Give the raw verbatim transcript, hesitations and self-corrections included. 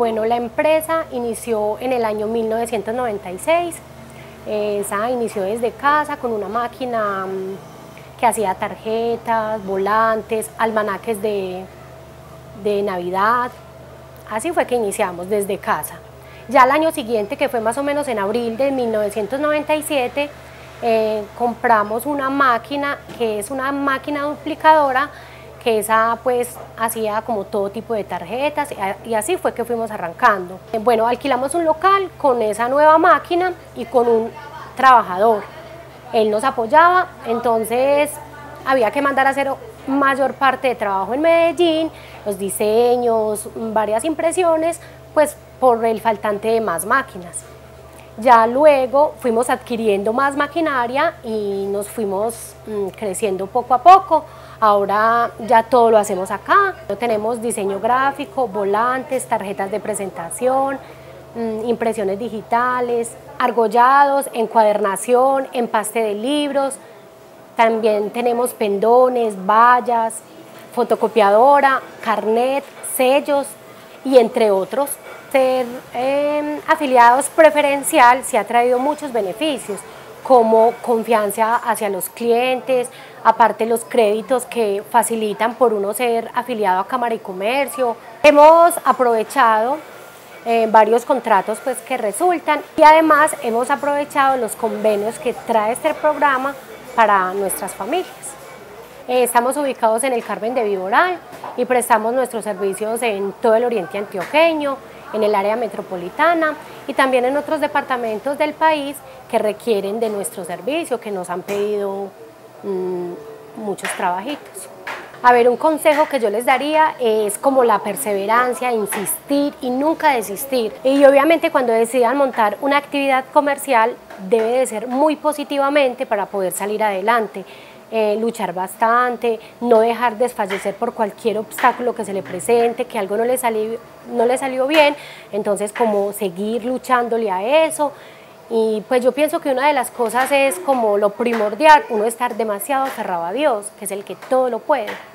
Bueno, la empresa inició en el año mil novecientos noventa y seis, esa inició desde casa con una máquina que hacía tarjetas, volantes, almanaques de, de Navidad. Así fue que iniciamos desde casa. Ya al año siguiente, que fue más o menos en abril de mil novecientos noventa y siete, eh, compramos una máquina que es una máquina duplicadora, que esa pues hacía como todo tipo de tarjetas, y así fue que fuimos arrancando. Bueno, alquilamos un local con esa nueva máquina y con un trabajador. Él nos apoyaba, entonces había que mandar a hacer mayor parte de trabajo en Medellín, los diseños, varias impresiones, pues por el faltante de más máquinas. Ya luego fuimos adquiriendo más maquinaria y nos fuimos mmm, creciendo poco a poco. Ahora ya todo lo hacemos acá. Tenemos diseño gráfico, volantes, tarjetas de presentación, mmm, impresiones digitales, argollados, encuadernación, empaste de libros. También tenemos pendones, vallas, fotocopiadora, carnet, sellos y entre otros. Ser eh, afiliados preferencial se ha traído muchos beneficios, como confianza hacia los clientes, aparte los créditos que facilitan por uno ser afiliado a Cámara y Comercio. Hemos aprovechado eh, varios contratos pues, que resultan, y además hemos aprovechado los convenios que trae este programa para nuestras familias. Eh, estamos ubicados en el Carmen de Viboral y prestamos nuestros servicios en todo el oriente antioqueño, en el área metropolitana y también en otros departamentos del país que requieren de nuestro servicio, que nos han pedido mmm, muchos trabajitos. A ver, un consejo que yo les daría es como la perseverancia, insistir y nunca desistir. Y obviamente cuando decidan montar una actividad comercial debe de ser muy positivamente para poder salir adelante. Eh, luchar bastante, no dejar desfallecer por cualquier obstáculo que se le presente, que algo no le, salió, no le salió bien, entonces como seguir luchándole a eso. Y pues yo pienso que una de las cosas es como lo primordial, uno estar demasiado aferrado a Dios, que es el que todo lo puede.